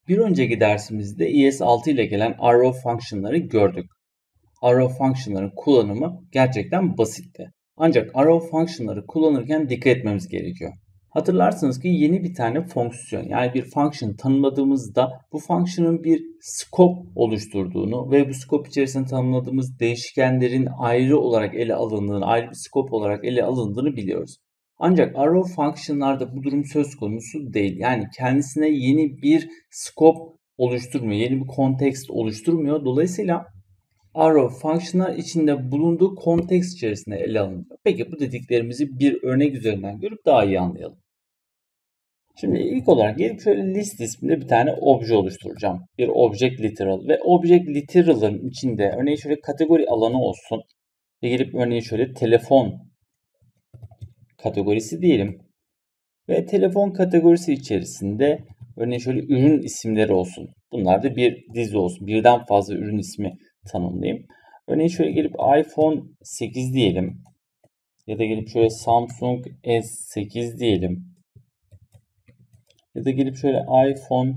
Bir önceki dersimizde ES6 ile gelen arrow function'ları gördük. Arrow function'ların kullanımı gerçekten basitti. Ancak arrow function'ları kullanırken dikkat etmemiz gerekiyor. Hatırlarsınız ki yeni bir tane fonksiyon yani bir function tanımladığımızda bu function'ın bir scope oluşturduğunu ve bu scope içerisinde tanımladığımız değişkenlerin ayrı olarak ele alındığını, ayrı bir scope olarak ele alındığını biliyoruz. Ancak arrow function'larda bu durum söz konusu değil. Yani kendisine yeni bir scope oluşturmuyor, yeni bir kontekst oluşturmuyor. Dolayısıyla arrow function'lar içinde bulunduğu kontekst içerisinde ele alınıyor. Peki bu dediklerimizi bir örnek üzerinden görüp daha iyi anlayalım. Şimdi ilk olarak gelip şöyle list isminde bir tane obje oluşturacağım. Bir object literal ve object literal'ın içinde örneğin şöyle kategori alanı olsun. Ve gelip örneğin şöyle telefon kategorisi diyelim. Ve telefon kategorisi içerisinde örneğin şöyle ürün isimleri olsun. Bunlar da bir dizi olsun. Birden fazla ürün ismi tanımlayayım. Örneğin şöyle gelip iPhone 8 diyelim. Ya da gelip şöyle Samsung S8 diyelim. Ya da gelip şöyle iPhone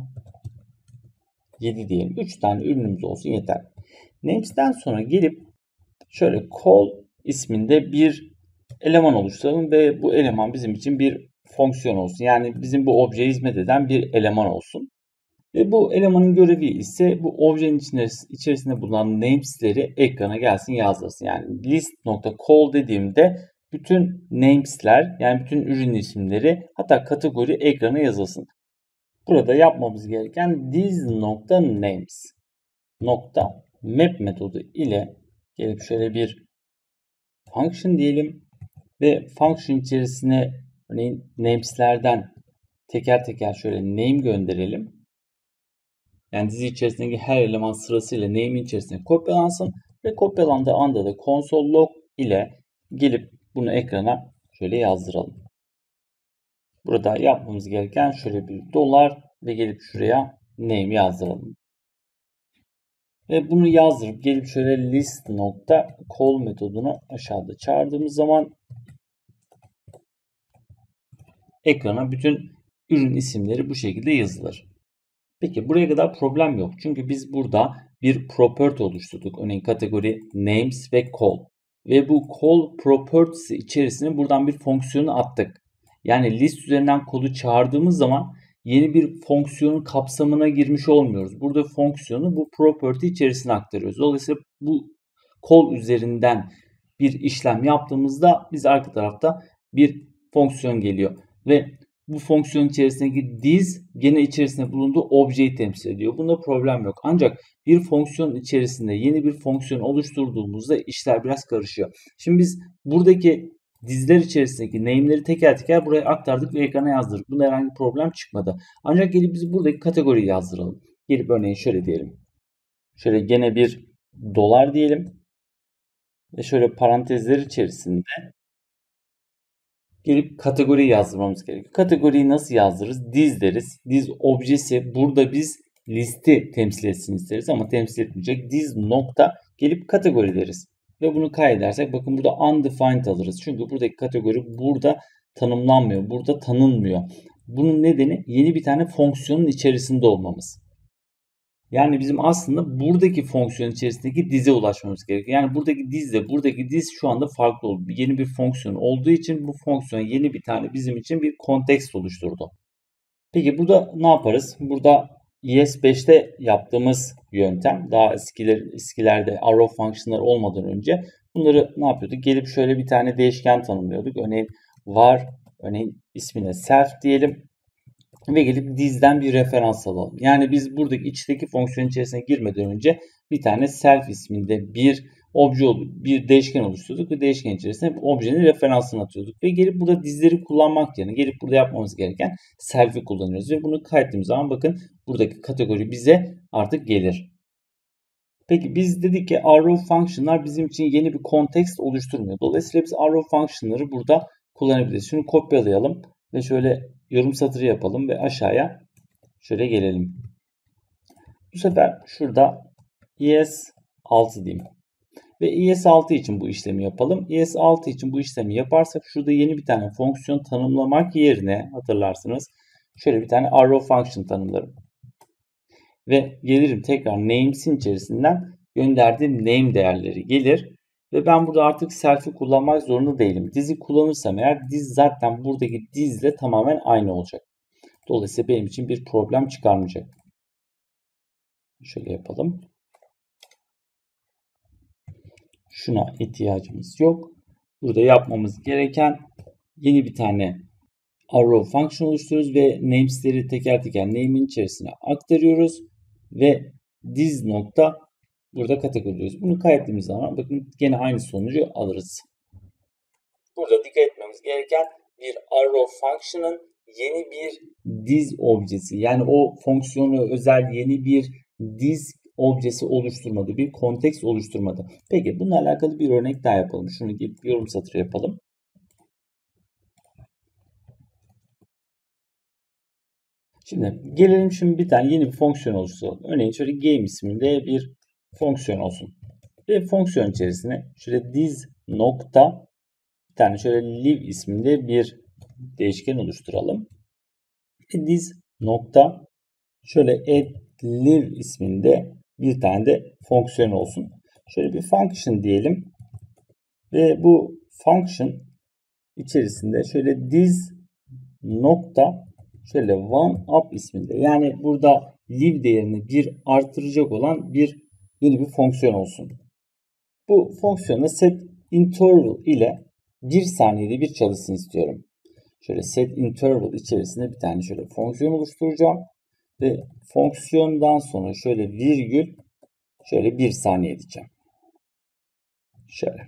7 diyelim. 3 tane ürünümüz olsun yeter. Names'ten sonra gelip şöyle call isminde bir eleman oluşturalım ve bu eleman bizim için bir fonksiyon olsun. Yani bizim bu objeye hizmet eden bir eleman olsun. Ve bu elemanın görevi ise bu objenin içerisinde bulunan names'leri ekrana gelsin yazdırsın. Yani list.call dediğimde bütün names'ler yani bütün ürün isimleri hatta kategori ekrana yazılsın. Burada yapmamız gereken this.names map metodu ile gelip şöyle bir function diyelim ve function içerisine örneğin names'lerden teker teker şöyle name gönderelim. Yani dizi içerisindeki her eleman sırasıyla name'in içerisine kopyalansın ve kopyalandığı anda da console log ile gelip bunu ekrana şöyle yazdıralım. Burada yapmamız gereken şöyle bir dolar ve gelip şuraya name yazdıralım. Ve bunu yazdırıp gelip şöyle list.call metodunu aşağıda çağırdığımız zaman ekrana bütün ürün isimleri bu şekilde yazılır. Peki buraya kadar problem yok. Çünkü biz burada bir property oluşturduk. Örneğin kategori names ve call. Ve bu call property'si içerisine buradan bir fonksiyonu attık. Yani list üzerinden call'u çağırdığımız zaman yeni bir fonksiyonun kapsamına girmiş olmuyoruz. Burada fonksiyonu bu property içerisine aktarıyoruz. Dolayısıyla bu call üzerinden bir işlem yaptığımızda biz arka tarafta bir fonksiyon geliyor. Ve bu fonksiyon içerisindeki this gene içerisinde bulunduğu objeyi temsil ediyor. Bunda problem yok. Ancak bir fonksiyon içerisinde yeni bir fonksiyon oluşturduğumuzda işler biraz karışıyor. Şimdi biz buradaki dizler içerisindeki name'leri teker teker buraya aktardık ve ekrana yazdırdık. Bunda herhangi bir problem çıkmadı. Ancak gelip biz buradaki kategoriyi yazdıralım. Gelip örneğin şöyle diyelim. Şöyle gene bir dolar diyelim. Ve şöyle parantezler içerisinde gelip kategoriyi yazdırmamız gerekiyor. Kategoriyi nasıl yazdırırız? Diz deriz. Diz objesi burada biz listi temsil etsin isteriz ama temsil etmeyecek. Diz nokta gelip kategori deriz. Ve bunu kaydedersek bakın burada undefined alırız. Çünkü buradaki kategori burada tanımlanmıyor. Burada tanınmıyor. Bunun nedeni yeni bir tane fonksiyonun içerisinde olmamız. Yani bizim aslında buradaki fonksiyon içerisindeki dize ulaşmamız gerekiyor. Yani buradaki dizle buradaki diz şu anda farklı oldu. Yeni bir fonksiyon olduğu için bu fonksiyon yeni bir tane bizim için bir kontekst oluşturdu. Peki burada ne yaparız? Burada ES5'te yaptığımız yöntem daha eskilerde arrow function'ları olmadan önce bunları ne yapıyorduk? Gelip şöyle bir tane değişken tanımlıyorduk. Örneğin var, örneğin ismine self diyelim. Ve gelip dizden bir referans alalım. Yani biz buradaki içteki fonksiyon içerisine girmeden önce bir tane self isminde bir obje bir değişken oluşturduk ve değişken içerisine objenin referansını atıyorduk. Ve gelip burada dizleri kullanmak yerine gelip burada yapmamız gereken self'i kullanıyoruz. Ve bunu kaydettiğimiz zaman bakın buradaki kategori bize artık gelir. Peki biz dedik ki arrow function'lar bizim için yeni bir kontekst oluşturmuyor. Dolayısıyla biz arrow function'ları burada kullanabiliriz. Şunu kopyalayalım ve şöyle yorum satırı yapalım ve aşağıya şöyle gelelim. Bu sefer şurada ES6 diyeyim. Ve ES6 için bu işlemi yapalım. ES6 için bu işlemi yaparsak şurada yeni bir tane fonksiyon tanımlamak yerine hatırlarsınız şöyle bir tane arrow function tanımlarım. ve gelirim tekrar names'in içerisinden gönderdiğim name değerleri gelir. Ve ben burada artık self'i kullanmak zorunda değilim. Diz'i kullanırsam eğer diz zaten buradaki dizle tamamen aynı olacak. Dolayısıyla benim için bir problem çıkarmayacak. Şöyle yapalım. Şuna ihtiyacımız yok. Burada yapmamız gereken yeni bir tane arrow function oluşturuyoruz ve names'leri teker teker name'in içerisine aktarıyoruz ve diz nokta burada kategoriyoruz. Bunu kaydettiğimiz zaman bakın gene aynı sonucu alırız. Burada dikkat etmemiz gereken bir arrow function'ın yeni bir diz objesi, yani o fonksiyonu özel yeni bir diz objesi oluşturmadı, bir konteks oluşturmadı. Peki bununla alakalı bir örnek daha yapalım. Şunu gelip yorum satırı yapalım. Şimdi gelelim bir tane yeni bir fonksiyon oluşturalım. Örneğin şöyle game isminde bir fonksiyon olsun. Ve fonksiyon içerisine şöyle diz nokta bir tane şöyle live isminde bir değişken oluşturalım. Ve diz nokta şöyle add live isminde bir tane de fonksiyon olsun. Şöyle bir function diyelim. Ve bu function içerisinde şöyle diz nokta şöyle one up isminde, yani burada live değerini bir artıracak olan bir yeni bir fonksiyon olsun. Bu fonksiyonu set interval ile 1 saniyede bir çalışsın istiyorum. Şöyle set interval içerisinde bir tane şöyle fonksiyon oluşturacağım ve fonksiyondan sonra şöyle virgül şöyle 1 saniye diyeceğim. Şöyle.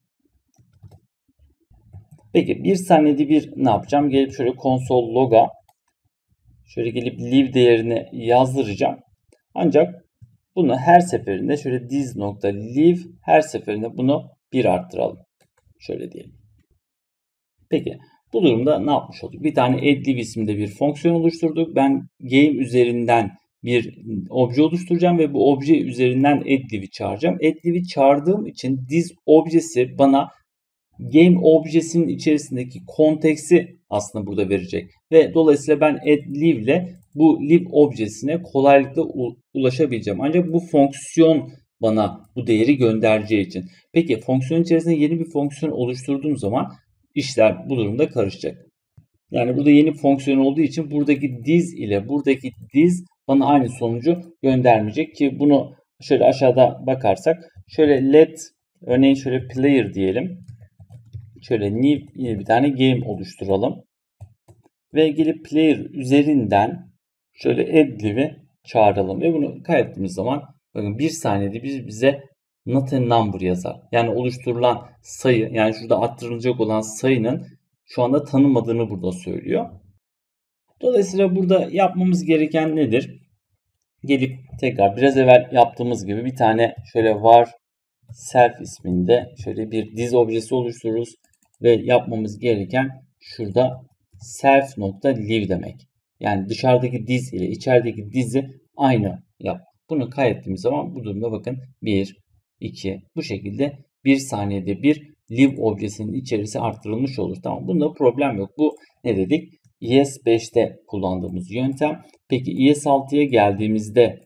Peki 1 saniyede bir ne yapacağım? Gelip şöyle console log'a şöyle gelip live değerini yazdıracağım. Ancak bunu her seferinde şöyle diz.live her seferinde bunu 1 arttıralım. Şöyle diyelim. Peki bu durumda ne yapmış olduk? Bir tane addLive isimde bir fonksiyon oluşturduk. Ben game üzerinden bir obje oluşturacağım ve bu obje üzerinden addLive'i çağıracağım. addLive'i çağırdığım için diz objesi bana game objesinin içerisindeki konteksi aslında burada verecek. Ve dolayısıyla ben addLive ile bu live objesine kolaylıkla ulaşabileceğim. Ancak bu fonksiyon bana bu değeri göndereceği için. Peki fonksiyon içerisinde yeni bir fonksiyon oluşturduğum zaman işler bu durumda karışacak. Yani burada yeni bir fonksiyon olduğu için buradaki diz ile buradaki diz bana aynı sonucu göndermeyecek ki bunu şöyle aşağıda bakarsak şöyle let örneğin şöyle player diyelim. Şöyle new yeni bir tane game oluşturalım. Ve gelip player üzerinden şöyle addLive'i çağıralım ve bunu kaydettiğimiz zaman bakın 1 saniyede bize not a number yazar. Yani oluşturulan sayı, yani şurada arttırılacak olan sayının şu anda tanımadığını burada söylüyor. Dolayısıyla burada yapmamız gereken nedir? Gelip tekrar biraz evvel yaptığımız gibi bir tane şöyle var self isminde şöyle bir diz objesi oluştururuz ve yapmamız gereken şurada self.live demek. Yani dışarıdaki diz ile içerideki dizi aynı yap. Bunu kaydettiğimiz zaman bu durumda bakın 1, 2 bu şekilde 1 saniyede bir live objesinin içerisi arttırılmış olur. Tamam, bunda problem yok. Bu ne dedik? ES5'te kullandığımız yöntem. Peki ES6'ya geldiğimizde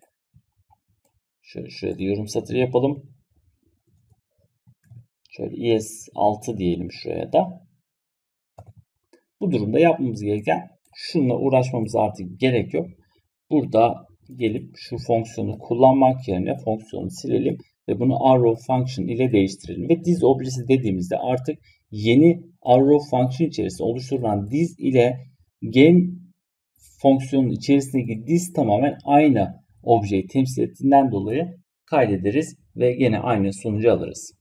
şöyle yorum satırı yapalım. Şöyle ES6 diyelim şuraya da. Bu durumda yapmamız gereken şununla uğraşmamıza artık gerek yok. Burada gelip şu fonksiyonu kullanmak yerine fonksiyonu silelim ve bunu arrow function ile değiştirelim. Ve diz objesi dediğimizde artık yeni arrow function içerisinde oluşturulan diz ile game fonksiyonun içerisindeki diz tamamen aynı objeyi temsil ettiğinden dolayı kaydederiz ve yine aynı sonucu alırız.